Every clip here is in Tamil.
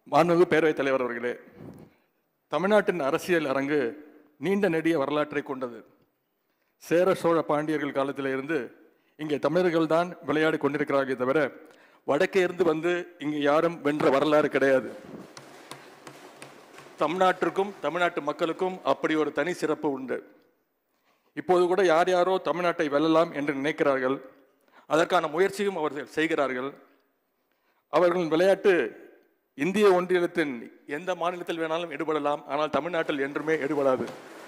மாண்புமிகு பேரவைத் தலைவர் அவர்களே, தமிழ்நாட்டின் அரசியல் அரங்கு நீண்ட நெடிய வரலாற்றை கொண்டது. சேர சோழ பாண்டியர்கள் காலத்திலிருந்து இங்கே தமிழர்கள் தான் விளையாடி கொண்டிருக்கிறார்களே தவிர வடக்கே இருந்து வந்து இங்கே யாரும் வென்ற வரலாறு கிடையாது. தமிழ்நாட்டிற்கும் தமிழ்நாட்டு மக்களுக்கும் அப்படி ஒரு தனி சிறப்பு உண்டு. இப்போது கூட யார் யாரோ தமிழ்நாட்டை வெல்லலாம் என்று நினைக்கிறார்கள். அதற்கான முயற்சியும் அவர்கள் செய்கிறார்கள். அவர்களின் விளையாட்டு இந்திய ஒன்றியத்தின் எந்த மாநிலத்தில் வேணாலும் எடுபடலாம், ஆனால் தமிழ்நாட்டில் என்றுமே எடுபடாது.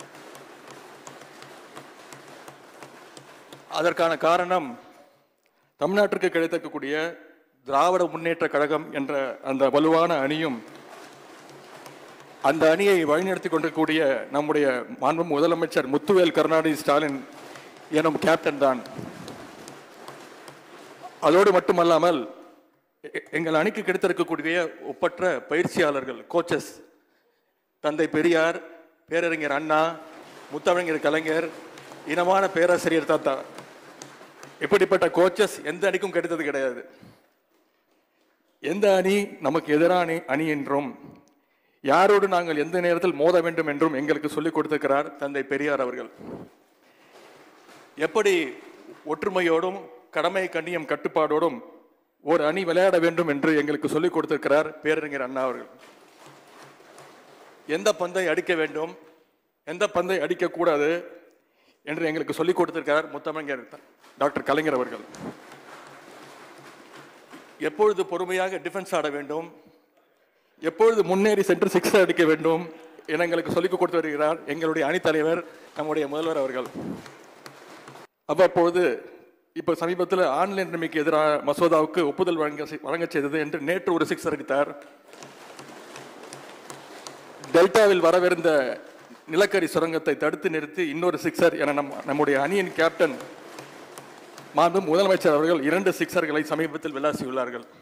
அதற்கான காரணம் தமிழ்நாட்டிற்கு கிடைத்திருக்கக்கூடிய திராவிட முன்னேற்ற கழகம் என்ற அந்த வலுவான அணியும் அந்த அணியை வழிநடத்தி கொண்டிருக்கக்கூடிய நம்முடைய மாண்புமிகு முதலமைச்சர் முத்துவேல் கருணாநிதி ஸ்டாலின் எனும் கேப்டன் தான். அதோடு மட்டுமல்லாமல் எங்கள் அணிக்கு கிடைத்திருக்கக்கூடிய ஒப்பற்ற பயிற்சியாளர்கள், கோச்சஸ், தந்தை பெரியார், பேரறிஞர் அண்ணா, முத்தமிழர் கலைஞர், இனமான பேராசிரியர் தாத்தா, இப்படிப்பட்ட கோச்சஸ் எந்த அணிக்கும் கிடைத்தது கிடையாது. எந்த அணி நமக்கு எதிரான அணி என்றும் யாரோடு நாங்கள் எந்த நேரத்தில் மோத வேண்டும் என்றும் எங்களுக்கு சொல்லிக் கொடுத்திருக்கிறார் தந்தை பெரியார் அவர்கள். எப்படி ஒற்றுமையோடும் கடமை கண்ணியம் கட்டுப்பாடோடும் ஒரு அணி விளையாட வேண்டும் என்று எங்களுக்கு சொல்லிக் கொடுத்திருக்கிறார் பேரறிஞர் அண்ணா அவர்கள். எந்த பந்தை அடிக்க வேண்டும், எந்த பந்தை அடிக்கக்கூடாது என்று எங்களுக்கு சொல்லிக் கொடுத்திருக்கிறார் முத்தமிழர் டாக்டர் கலைஞர் அவர்கள். எப்பொழுது பொறுமையாக டிஃபென்ஸ் ஆட வேண்டும், எப்பொழுது முன்னேறி சென்று சிக்ஸ் அடிக்க வேண்டும் என எங்களுக்கு சொல்லிக் கொடுத்து வருகிறார் எங்களுடைய அணித்தலைவர் நம்முடைய முதல்வர் அவர்கள். அவ்வப்பொழுது இப்போ சமீபத்தில் ஆன்லைன் ரம்மிக்கு எதிரான மசோதாவுக்கு ஒப்புதல் வழங்க செய்தது என்று நேற்று ஒரு சிக்ஸர் அடித்தார். டெல்டாவில் வரவிருந்த நிலக்கரி சுரங்கத்தை தடுத்து நிறுத்தி இன்னொரு சிக்ஸர் என நம்முடைய அணியின் கேப்டன் மாண்புமிகு முதலமைச்சர் அவர்கள் 2 சிக்ஸர்களை சமீபத்தில் விளாசியுள்ளார்கள்.